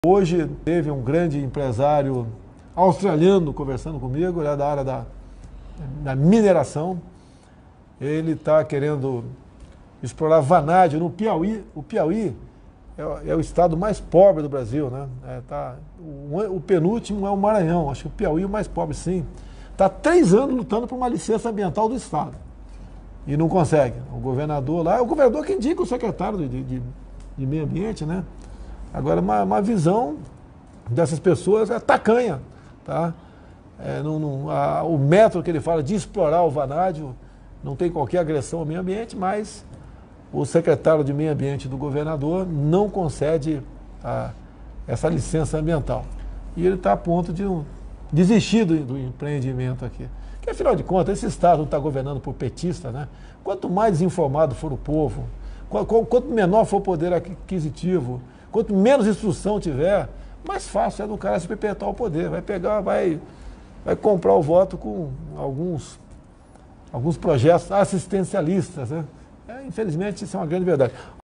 Hoje teve um grande empresário australiano conversando comigo, ele é da área da mineração. Ele está querendo explorar vanádio no Piauí. O Piauí é o estado mais pobre do Brasil, né? O penúltimo é o Maranhão, acho que o Piauí é o mais pobre, sim. Está há 3 anos lutando por uma licença ambiental do estado e não consegue. O governador lá, é o governador que indica o secretário de meio ambiente, né? Agora, uma visão dessas pessoas é tacanha, tá? O método que ele fala de explorar o vanádio não tem qualquer agressão ao meio ambiente, mas o secretário de meio ambiente do governador não concede essa licença ambiental. E ele está a ponto de desistir do empreendimento aqui. Porque, afinal de contas, esse estado não está governando por petista, né? Quanto mais desinformado for o povo, quanto menor for o poder aquisitivo, quanto menos instrução tiver, mais fácil é do cara se perpetuar o poder. Vai comprar o voto com alguns projetos assistencialistas, né? Infelizmente, isso é uma grande verdade.